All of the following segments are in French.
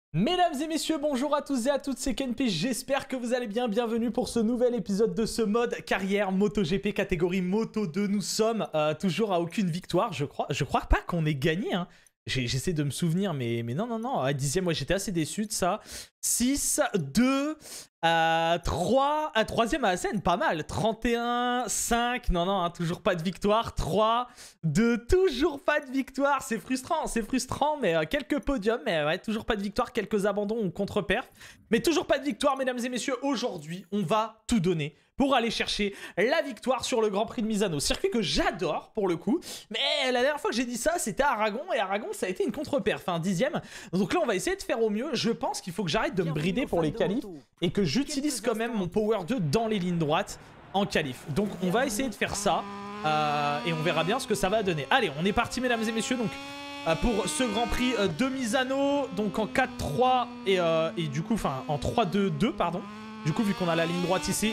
Mesdames et messieurs, bonjour à tous et à toutes, c'est KenP, j'espère que vous allez bien, bienvenue pour ce nouvel épisode de ce mode carrière MotoGP catégorie Moto 2. Nous sommes toujours à aucune victoire, je crois pas qu'on ait gagné, hein. J'essaie de me souvenir, mais non, à 10e, ouais, j'étais assez déçu de ça. 6, 2, 3, 3e à la scène, pas mal. 31, 5, non, hein, toujours pas de victoire. 3, 2, toujours pas de victoire. C'est frustrant, mais quelques podiums, mais ouais, toujours pas de victoire, quelques abandons ou contre-perfs. Mais toujours pas de victoire, mesdames et messieurs. Aujourd'hui, on va tout donner pour aller chercher la victoire sur le Grand Prix de Misano. Circuit que j'adore pour le coup, mais la dernière fois que j'ai dit ça, c'était à Aragon, et Aragon, ça a été une contre-perf, enfin 10e. Donc là, on va essayer de faire au mieux. Je pense qu'il faut que j'arrête de me brider pour les qualifs et que j'utilise quand même mon Power 2 dans les lignes droites en qualif. Donc on va essayer de faire ça, et on verra bien ce que ça va donner. Allez, on est parti, mesdames et messieurs, donc pour ce Grand Prix de Misano, donc en 4-3 et du coup, enfin en 3-2-2, pardon. Du coup, vu qu'on a la ligne droite ici,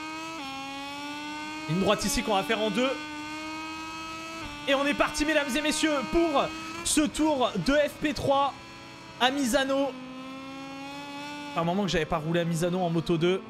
qu'on va faire en deux. Et on est parti, mesdames et messieurs, pour ce tour de FP3 à Misano. Un moment que j'avais pas roulé à Misano en Moto 2.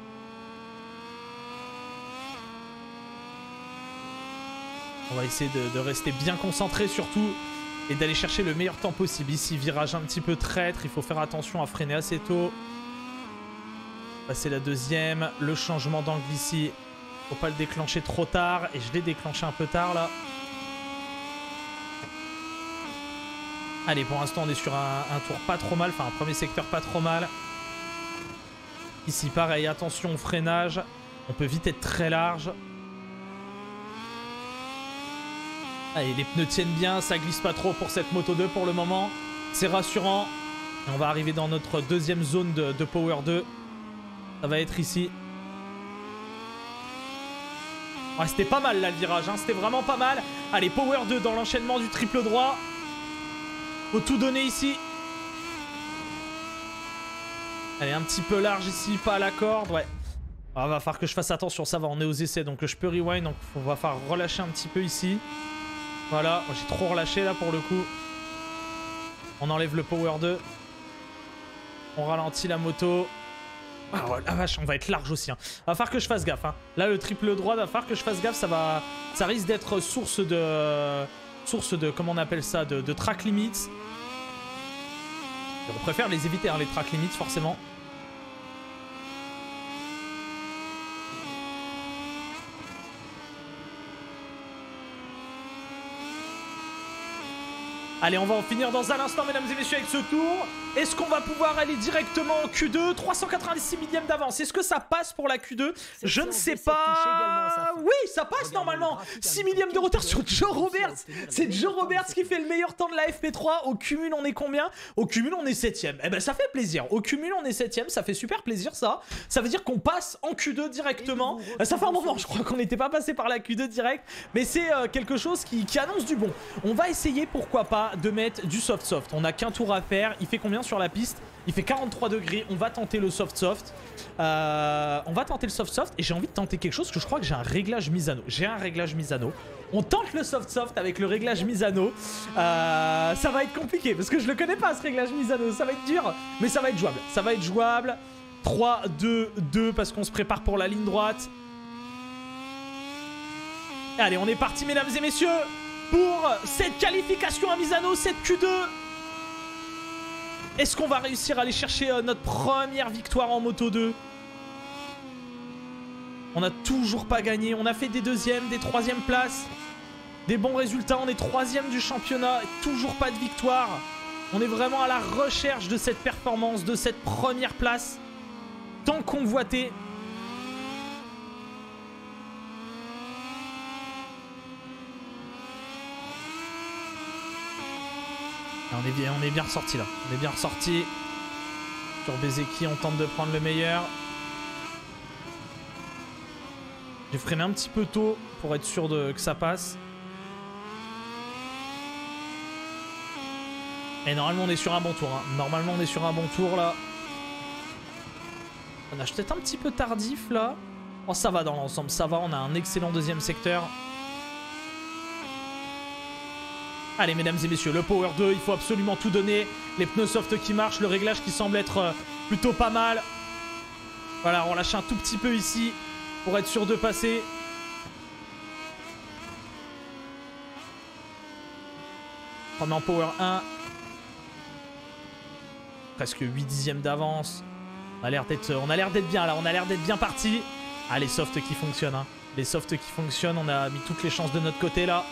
On va essayer de rester bien concentré surtout et d'aller chercher le meilleur temps possible. Ici, virage un petit peu traître, il faut faire attention à freiner assez tôt. Passer la deuxième, le changement d'angle ici. Faut pas le déclencher trop tard. Et je l'ai déclenché un peu tard là. Allez, pour l'instant on est sur un tour pas trop mal. Enfin un premier secteur pas trop mal. Ici pareil, attention au freinage. On peut vite être très large. Allez, les pneus tiennent bien. Ça glisse pas trop pour cette Moto 2 pour le moment. C'est rassurant. Et on va arriver dans notre deuxième zone de Power 2. Ça va être ici. Ouais, c'était pas mal là le virage, hein. C'était vraiment pas mal. Allez, Power 2 dans l'enchaînement du triple droit. Faut tout donner ici. Allez, un petit peu large ici, pas à la corde, ouais. Ah, va falloir que je fasse attention, ça va, on est aux essais, donc je peux rewind, donc on va falloir relâcher un petit peu ici. Voilà, j'ai trop relâché là pour le coup. On enlève le Power 2. On ralentit la moto. Ah ouais, la vache, on va être large aussi, hein. Va falloir que je fasse gaffe, hein. Là, le triple droit, va falloir que je fasse gaffe. Ça risque d'être source de... Comment on appelle ça, de track limits. On préfère les éviter, hein, les track limits, forcément. Allez, on va en finir dans un instant, mesdames et messieurs, avec ce tour. Est-ce qu'on va pouvoir aller directement en Q2? 386 millièmes d'avance. Est-ce que ça passe pour la Q2? Je ne sais pas. Oui, ça passe normalement. 6 millièmes de retard sur Joe Roberts. C'est Joe Roberts qui fait le meilleur temps de la FP3. Au cumul, on est combien? Au cumul, on est 7ème. Eh ben, ça fait plaisir. Au cumul, on est 7ème. Ça fait super plaisir, ça. Ça veut dire qu'on passe en Q2 directement. Ça fait un moment, je crois qu'on n'était pas passé par la Q2 direct. Mais c'est quelque chose qui annonce du bon. On va essayer, pourquoi pas, de mettre du soft. On n'a qu'un tour à faire. Il fait combien sur la piste? Il fait 43 degrés. On va tenter le soft. On va tenter le soft et j'ai envie de tenter quelque chose que je crois que j'ai un réglage Misano. On tente le soft avec le réglage Misano. Ça va être compliqué parce que je le connais pas, ce réglage Misano. Ça va être dur, mais ça va être jouable. 3, 2, 2 parce qu'on se prépare pour la ligne droite. Allez, on est parti, mesdames et messieurs, pour cette qualification à Misano, cette Q2. Est-ce qu'on va réussir à aller chercher notre première victoire en Moto 2? On n'a toujours pas gagné. On a fait des deuxièmes, des troisièmes places. Des bons résultats. On est 3ème du championnat. Toujours pas de victoire. On est vraiment à la recherche de cette performance, de cette première place. Tant convoitée. On est bien ressorti là. On est bien ressorti. Sur Bezeki, on tente de prendre le meilleur. J'ai freiné un petit peu tôt pour être sûr que ça passe. Et normalement, on est sur un bon tour, hein. Normalement, on est sur un bon tour là. On a peut-être un petit peu tardif là. Oh, ça va dans l'ensemble, ça va. On a un excellent deuxième secteur. Allez, mesdames et messieurs, le Power 2, il faut absolument tout donner. Les pneus soft qui marchent, le réglage qui semble être plutôt pas mal. Voilà, on lâche un tout petit peu ici pour être sûr de passer. On est en Power 1. Presque 8 dixièmes d'avance. On a l'air d'être bien là, on a l'air d'être bien parti. Ah, les softs qui fonctionnent, hein. Les softs qui fonctionnent, on a mis toutes les chances de notre côté là.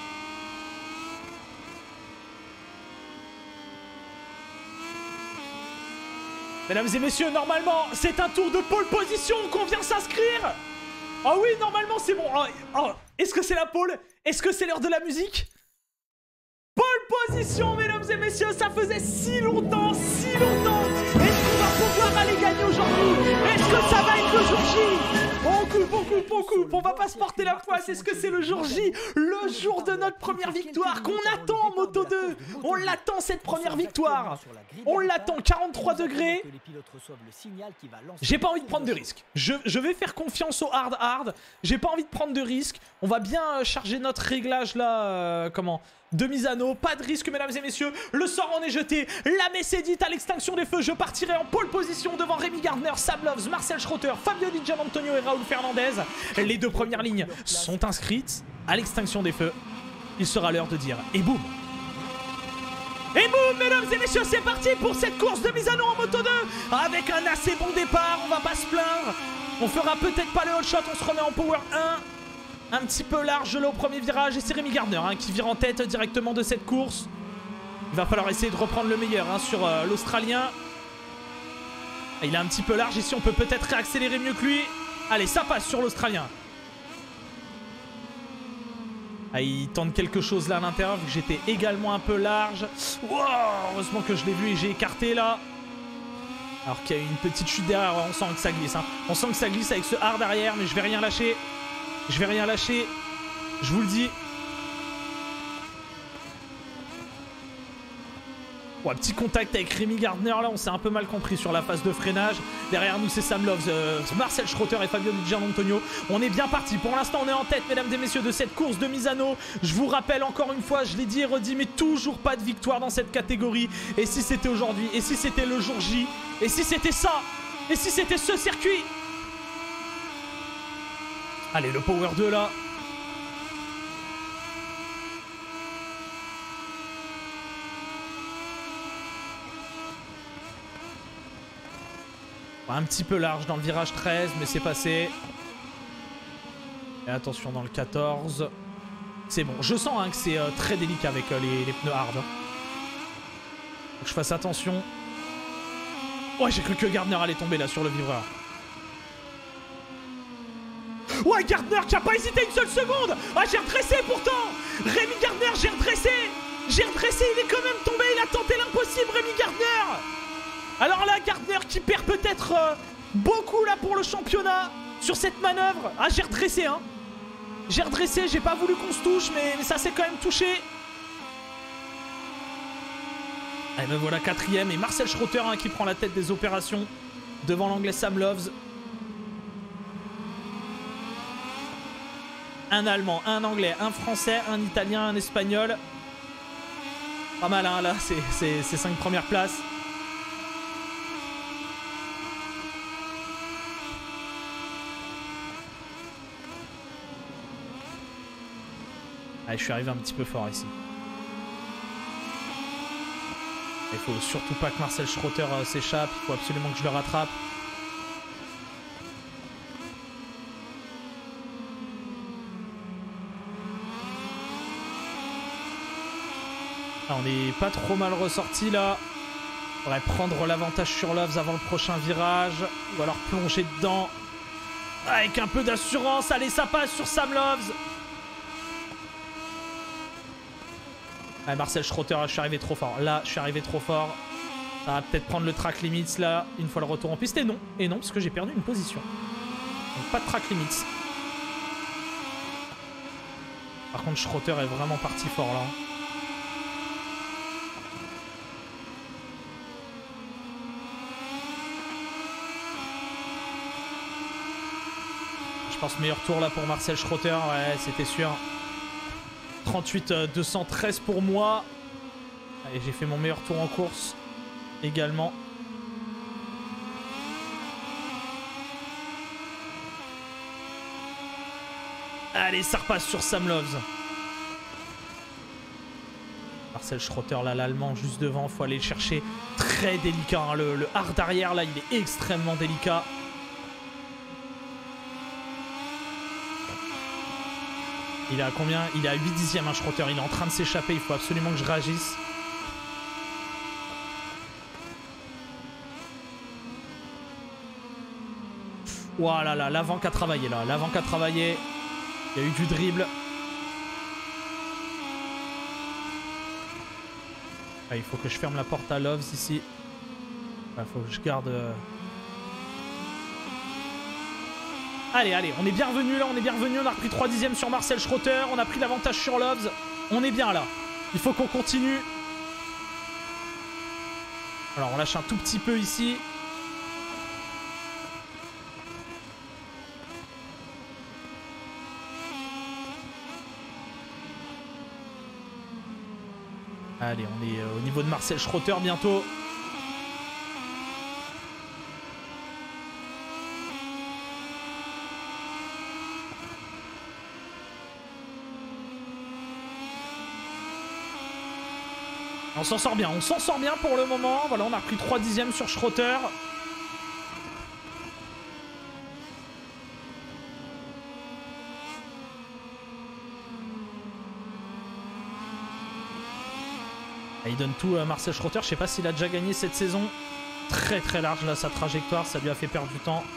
Mesdames et messieurs, normalement, c'est un tour de pole position qu'on vient s'inscrire. Oh oui, normalement, c'est bon. Oh, est-ce que c'est la pole? Est-ce que c'est l'heure de la musique? Pole position, mesdames et messieurs, ça faisait si longtemps, si longtemps. Est-ce qu'on va pouvoir aller gagner aujourd'hui? Est-ce que ça va être le jour J? On coupe, on va pas se porter la poisse. Est-ce que c'est le jour J? Le jour de notre première victoire qu'on attend, Moto 2. On l'attend, cette première victoire. On l'attend, 43 degrés. J'ai pas envie de prendre de risques. Je vais faire confiance au hard. J'ai pas envie de prendre de risques. On va bien charger notre réglage là, de Misano, pas de risque mesdames et messieurs, le sort en est jeté, la messe est dite à l'extinction des feux, je partirai en pole position devant Rémi Gardner, Sam Loves, Marcel Schroeter, Fabio Di Gianantonio et Raoul Fernandez. Les deux premières lignes sont inscrites à l'extinction des feux, il sera l'heure de dire et boum. Et boum mesdames et messieurs, c'est parti pour cette course de Misano en Moto 2, avec un assez bon départ, on va pas se plaindre, on fera peut-être pas le hot shot, on se remet en Power 1. Un petit peu large là au premier virage et c'est Rémi Gardner qui vire en tête directement de cette course. Il va falloir essayer de reprendre le meilleur sur l'Australien. Il est un petit peu large ici, on peut peut-être réaccélérer mieux que lui. Allez, ça passe sur l'Australien. Ah, il tente quelque chose là à l'intérieur vu que j'étais également un peu large. Wow, heureusement que je l'ai vu et j'ai écarté là. Alors qu'il y a eu une petite chute derrière, on sent que ça glisse. On sent que ça glisse avec ce hard arrière mais je vais rien lâcher. Je vais rien lâcher, je vous le dis. Ouais, petit contact avec Rémi Gardner, là on s'est un peu mal compris sur la phase de freinage. Derrière nous c'est Sam Loves, Marcel Schroeter et Fabio Di Gianantonio. On est bien parti, pour l'instant on est en tête mesdames et messieurs de cette course de Misano. Je vous rappelle encore une fois, je l'ai dit et redit, mais toujours pas de victoire dans cette catégorie. Et si c'était aujourd'hui, et si c'était le jour J, et si c'était ça, et si c'était ce circuit. Allez, le Power 2 là. Un petit peu large dans le virage 13, mais c'est passé. Et attention dans le 14. C'est bon. Je sens que c'est très délicat avec les pneus hard. Faut que je fasse attention. Ouais, j'ai cru que Gardner allait tomber là sur le vibreur. Ouais, Gardner qui a pas hésité une seule seconde. Ah, j'ai redressé pourtant. Rémi Gardner, j'ai redressé. Il est quand même tombé. Il a tenté l'impossible, Rémi Gardner. Alors là, Gardner qui perd peut-être beaucoup là pour le championnat sur cette manœuvre. Ah, j'ai redressé, J'ai redressé, j'ai pas voulu qu'on se touche, mais ça s'est quand même touché. Et me voilà quatrième. Et Marcel Schroeter qui prend la tête des opérations devant l'anglais Sam Loves. Un allemand, un anglais, un français, un italien, un espagnol. Pas mal là, c'est 5 premières places. Allez, je suis arrivé un petit peu fort ici. Il faut surtout pas que Marcel Schroeter s'échappe, il faut absolument que je le rattrape. Ah, on n'est pas trop mal ressorti là. On pourrait prendre l'avantage sur Loves avant le prochain virage. Ou alors plonger dedans. Avec un peu d'assurance. Allez, ça passe sur Sam Loves. Allez, Marcel Schroeter, je suis arrivé trop fort. Là, je suis arrivé trop fort. Ça va peut-être prendre le track limits là, une fois le retour en piste. Et non, parce que j'ai perdu une position. Donc pas de track limits. Par contre, Schroeter est vraiment parti fort là. Je pense meilleur tour là pour Marcel Schroeter, ouais, c'était sûr. 38 213 pour moi. Allez, j'ai fait mon meilleur tour en course également. Allez, ça repasse sur Sam Loves. Marcel Schrotter, là, l'allemand juste devant. Faut aller le chercher. Très délicat. Hein. Le hard arrière, là, il est extrêmement délicat. Il est à combien? Il est à 8 dixièmes, hein, Schrotter. Il est en train de s'échapper. Il faut absolument que je réagisse. Voilà, là, l'avant qui a travaillé, là. L'avant qui a travaillé. Il y a eu du dribble. Ah, il faut que je ferme la porte à Loves ici. Il faut que je garde... Allez, allez, on est bien revenu là, on est bien revenu. On a repris 3 dixièmes sur Marcel Schrotter. On a pris l'avantage sur Loves. On est bien là. Il faut qu'on continue. Alors, on lâche un tout petit peu ici. Allez, on est au niveau de Marcel Schrotter bientôt. On s'en sort bien pour le moment. Voilà, on a repris 3 dixièmes sur Schrotter. Il donne tout à Marcel Schrotter. Je sais pas s'il a déjà gagné cette saison. Très très large là sa trajectoire. Ça lui a fait perdre du temps.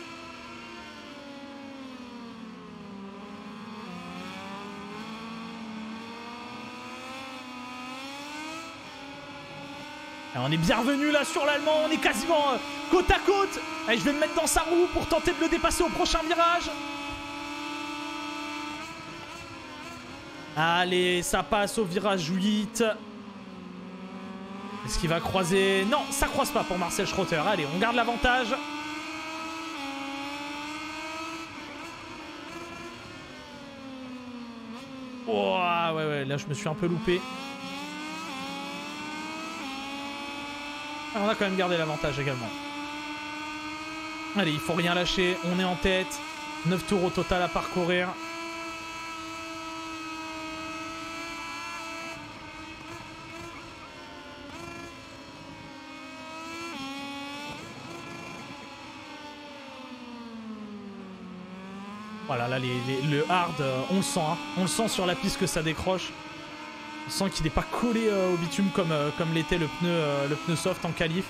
Alors, on est bien revenu là sur l'Allemand. On est quasiment côte à côte. Allez, je vais me mettre dans sa roue pour tenter de le dépasser au prochain virage. Allez, ça passe au virage 8. Est-ce qu'il va croiser? Non, ça croise pas pour Marcel Schrotter. Allez, on garde l'avantage. Oh, ouais, là je me suis un peu loupé. On a quand même gardé l'avantage également. Allez, il faut rien lâcher. On est en tête. 9 tours au total à parcourir. Voilà, là, le hard, on le sent. Hein. On le sent sur la piste que ça décroche. On sent qu'il n'est pas collé au bitume comme l'était le pneu soft en qualif.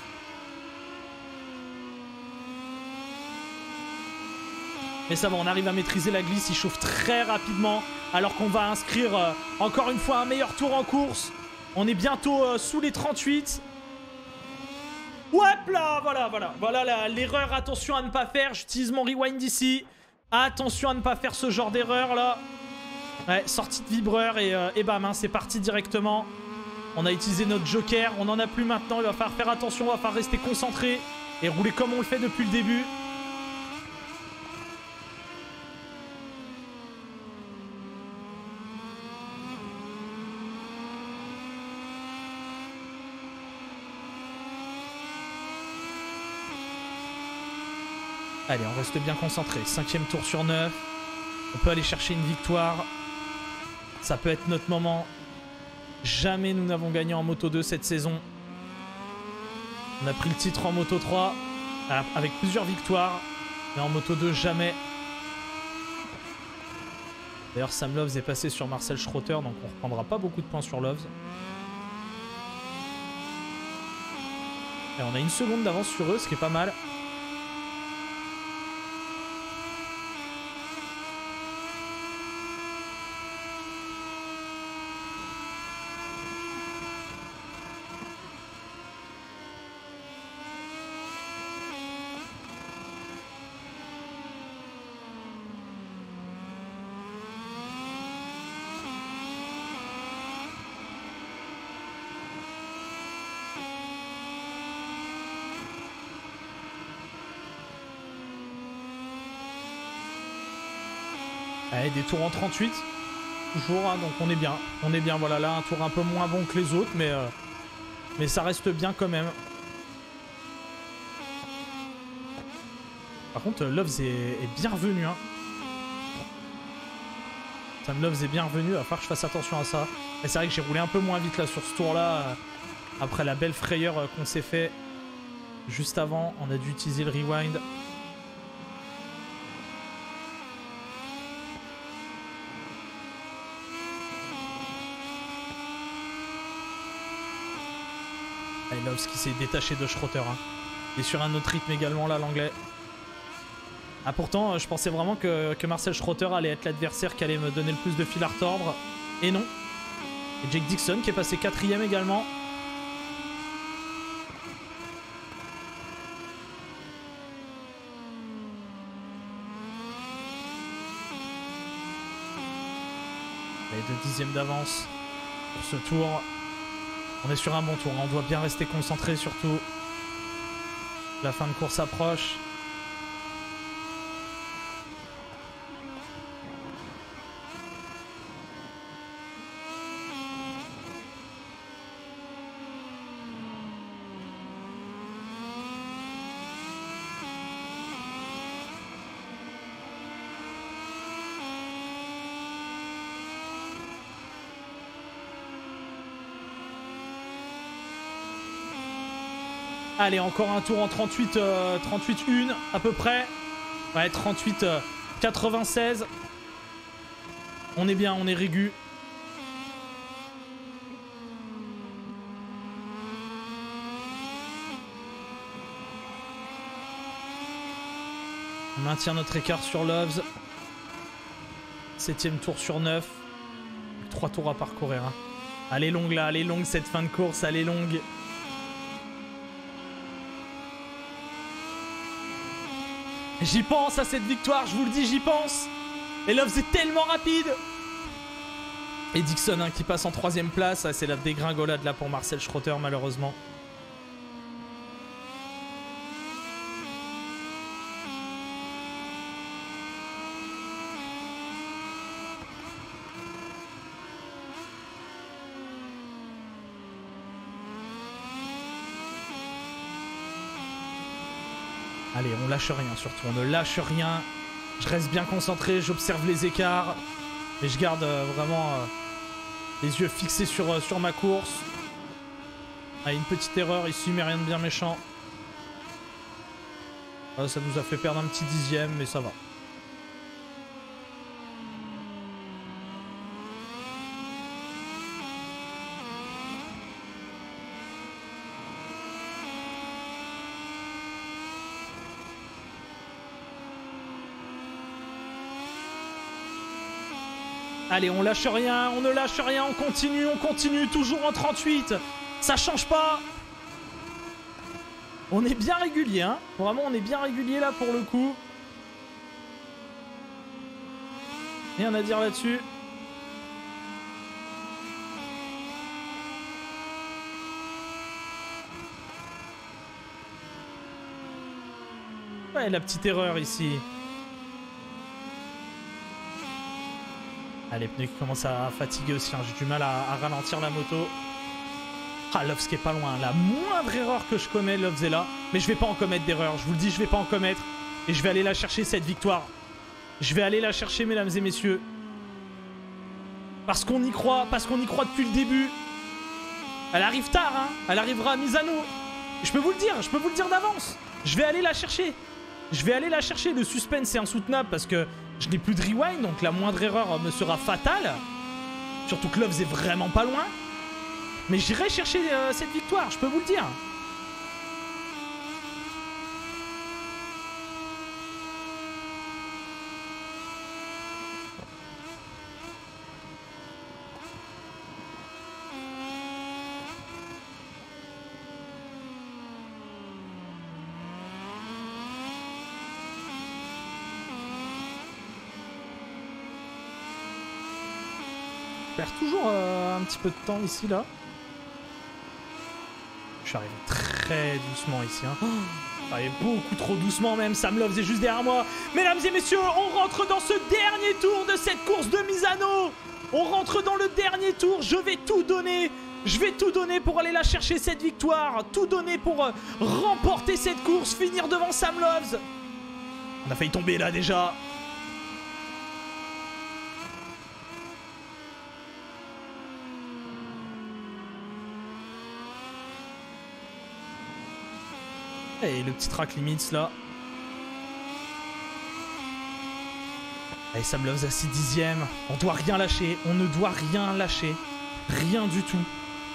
Mais ça va, on arrive à maîtriser la glisse. Il chauffe très rapidement. Alors qu'on va inscrire encore une fois un meilleur tour en course. On est bientôt sous les 38. Hop là, voilà. Voilà l'erreur, attention à ne pas faire. J'utilise mon rewind ici. Attention à ne pas faire ce genre d'erreur là. Ouais, sortie de vibreur et bam, hein, c'est parti directement. On a utilisé notre joker, on n'en a plus maintenant. Il va falloir faire attention, il va falloir rester concentré et rouler comme on le fait depuis le début. Allez, on reste bien concentré. 5e tour sur 9. On peut aller chercher une victoire. Ça peut être notre moment. Jamais nous n'avons gagné en Moto 2 cette saison. On a pris le titre en Moto 3 avec plusieurs victoires. Mais en Moto 2, jamais. D'ailleurs, Sam Loves est passé sur Marcel Schrotter, donc on ne reprendra pas beaucoup de points sur Loves. Et on a une seconde d'avance sur eux, ce qui est pas mal. Allez, des tours en 38. toujours, hein, donc on est bien. On est bien, voilà, là, un tour un peu moins bon que les autres, mais ça reste bien quand même. Par contre, Loves est bien revenu, hein. Sam Loves est bien revenu, il va falloir que je fasse attention à ça. Et c'est vrai que j'ai roulé un peu moins vite là sur ce tour-là, après la belle frayeur qu'on s'est fait juste avant. On a dû utiliser le rewind. Et Loves qui s'est détaché de Schroeter. Hein. Il est sur un autre rythme également là, l'anglais. Ah pourtant, je pensais vraiment que Marcel Schroeter allait être l'adversaire qui allait me donner le plus de fil à retordre. Et non. Et Jake Dixon qui est passé 4ème également. Et 2 dixièmes d'avance pour ce tour. On est sur un bon tour, on doit bien rester concentré surtout. La fin de course approche. Allez, encore un tour en 38, 38-1 à peu près. Ouais, 38, 96. On est bien, on est régu. On maintient notre écart sur Loves. 7ème tour sur 9. 3 tours à parcourir. Hein. Elle est longue là, elle est longue cette fin de course, elle est longue. J'y pense à cette victoire, je vous le dis, j'y pense. Et Loves est tellement rapide. Et Dixon hein, qui passe en 3ème place. Ah, c'est la dégringolade là pour Marcel Schroeter malheureusement. Allez, on lâche rien surtout, on ne lâche rien. Je reste bien concentré, j'observe les écarts. Et je garde vraiment les yeux fixés sur ma course. Ah, une petite erreur ici, mais rien de bien méchant. Ah, ça nous a fait perdre un petit 10ème, mais ça va. Allez, on lâche rien, on ne lâche rien, on continue, toujours en 38. Ça change pas. On est bien régulier, hein. Vraiment, on est bien régulier là pour le coup. Rien à dire là-dessus. Ouais, la petite erreur ici. Ah, les pneus qui commencent à fatiguer aussi, hein. J'ai du mal à ralentir la moto. Ah, Loves qui est pas loin. La moindre erreur que je commets, Loves est là. Mais je vais pas en commettre d'erreur. Je vous le dis, je vais pas en commettre. Et je vais aller la chercher, cette victoire. Je vais aller la chercher, mesdames et messieurs. Parce qu'on y croit. Parce qu'on y croit depuis le début. Elle arrive tard, hein. Elle arrivera à Misano. Je peux vous le dire d'avance. Je vais aller la chercher. Je vais aller la chercher. Le suspense est insoutenable parce que je n'ai plus de rewind, donc la moindre erreur me sera fatale. Surtout que Loves est vraiment pas loin. Mais j'irai chercher cette victoire, je peux vous le dire. Je perds toujours un petit peu de temps ici, là. Je suis arrivé très doucement ici. Hein. J'arrive beaucoup trop doucement même. Sam Loves est juste derrière moi. Mesdames et messieurs, on rentre dans ce dernier tour de cette course de Misano. On rentre dans le dernier tour. Je vais tout donner. Je vais tout donner pour aller la chercher, cette victoire. Tout donner pour remporter cette course. Finir devant Sam Loves. On a failli tomber là déjà. Et le petit track limits là. Allez, Sam Loves à 6 dixièmes. On doit rien lâcher. On ne doit rien lâcher. Rien du tout.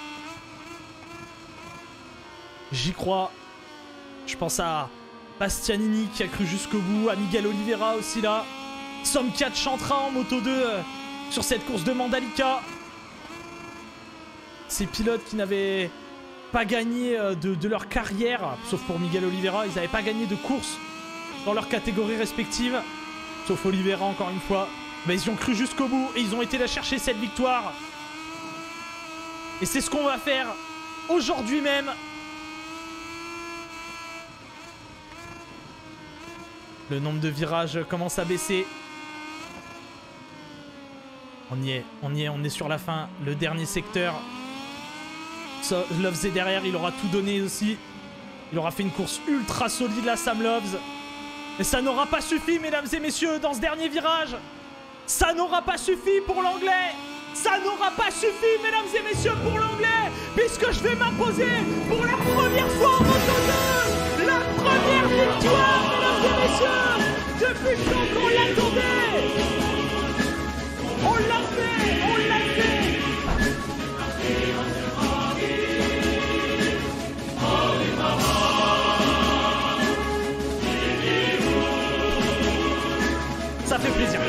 J'y crois. Je pense à Bastianini qui a cru jusqu'au bout. À Miguel Oliveira aussi là. Somkiat chantera en moto 2 sur cette course de Mandalika. Ces pilotes qui n'avaient pas gagné de leur carrière, sauf pour Miguel Oliveira, ils n'avaient pas gagné de course dans leur catégorie respective. Sauf Oliveira encore une fois. Mais ils y ont cru jusqu'au bout et ils ont été la chercher cette victoire. Et c'est ce qu'on va faire aujourd'hui même. Le nombre de virages commence à baisser. On y est, on est sur la fin. Le dernier secteur. Loves est derrière, il aura tout donné aussi. Il aura fait une course ultra solide là, Sam Loves. Mais ça n'aura pas suffi, mesdames et messieurs, dans ce dernier virage. Ça n'aura pas suffi pour l'anglais. Ça n'aura pas suffi, mesdames et messieurs, pour l'anglais. Puisque je vais m'imposer pour la première fois en moto 2. La première victoire, mesdames et messieurs. Depuis le temps qu'on l'attendait. On l'a fait, on l'a fait. Ça fait plaisir.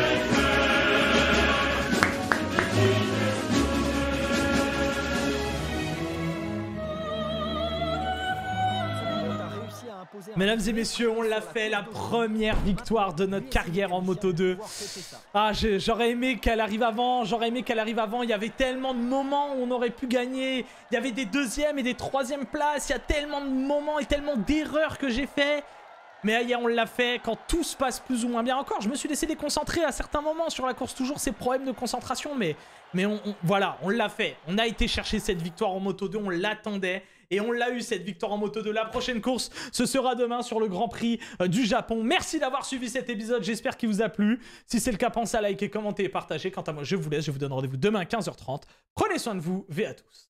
Mesdames et messieurs, on l'a fait, la première victoire de notre carrière en Moto 2. Ah, j'aurais aimé qu'elle arrive avant, il y avait tellement de moments où on aurait pu gagner. Il y avait des deuxièmes et des troisièmes places, il y a tellement de moments et tellement d'erreurs que j'ai fait. Mais hier, on l'a fait quand tout se passe plus ou moins bien. Encore, je me suis laissé déconcentrer à certains moments sur la course. Toujours ces problèmes de concentration. Mais voilà, on l'a fait. On a été chercher cette victoire en Moto 2. On l'attendait. Et on l'a eu, cette victoire en Moto 2. La prochaine course, ce sera demain sur le Grand Prix du Japon. Merci d'avoir suivi cet épisode. J'espère qu'il vous a plu. Si c'est le cas, pensez à liker, commenter et partager. Quant à moi, je vous laisse. Je vous donne rendez-vous demain à 15h30. Prenez soin de vous. V à tous.